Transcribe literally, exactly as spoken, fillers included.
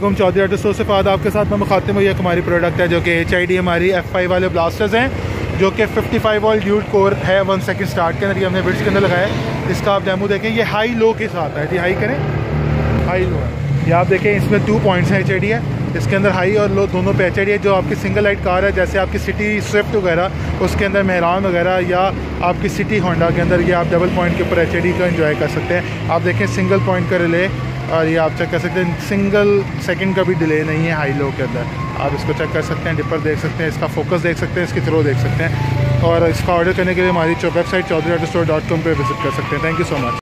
हम Chaudhary auto store से फाद आपके साथ मैं मुखातिब हूँ। ये हमारी प्रोडक्ट है जो कि एच आई डी हमारी एफ फाइव वाले ब्लास्टर्स हैं जो कि fifty five volt dual core है वन सेकंड स्टार्ट के अंदर। ये हमने बिट्स के अंदर लगाया है। इसका आप डेमो देखें, ये हाई लो के साथ है जी। हाई करें, हाई लो है। ये आप देखें, इसमें टू पॉइंट्स हैं, एच आई डी है इसके अंदर, हाई और लो दोनों पे एच आई डी है। जो आपकी सिंगल लाइट कार है जैसे आपकी सिटी स्विफ्ट वगैरह, उसके अंदर मेहरान वगैरह, या आपकी सिटी होंडा के अंदर, ये आप डबल पॉइंट के ऊपर एच आई डी का एंजॉय कर सकते हैं। आप देखें सिंगल पॉइंट का रिले, और ये आप चेक कर सकते हैं सिंगल सेकंड का भी डिले नहीं है हाई लो के अंदर। आप इसको चेक कर सकते हैं, डिपर देख सकते हैं, इसका फोकस देख सकते हैं, इसकी थ्रो देख सकते हैं। और इसका ऑर्डर करने के लिए हमारी website Chaudhary auto store dot com पर विजिट कर सकते हैं। Thank you so much.